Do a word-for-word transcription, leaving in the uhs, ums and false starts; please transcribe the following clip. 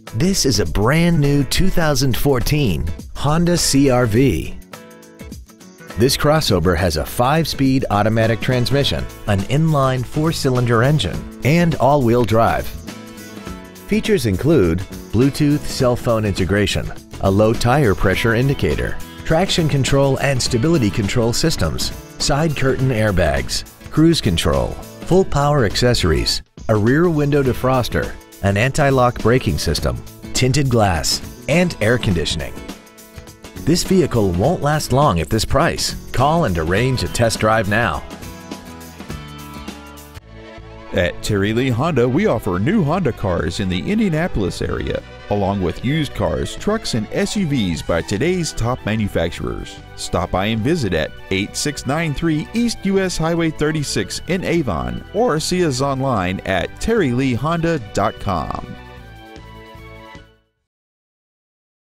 This is a brand new two thousand fourteen Honda C R V. This crossover has a five-speed automatic transmission, an inline four-cylinder engine, and all-wheel drive. Features include Bluetooth cell phone integration, a low tire pressure indicator, traction control and stability control systems, side curtain airbags, cruise control, full power accessories, a rear window defroster, an anti-lock braking system, tinted glass, and air conditioning. This vehicle won't last long at this price. Call and arrange a test drive now. At Terry Lee Honda, we offer new Honda cars in the Indianapolis area, along with used cars, trucks, and S U Vs by today's top manufacturers. Stop by and visit at eighty-six ninety-three East U S Highway thirty-six in Avon, or see us online at terry lee honda dot com.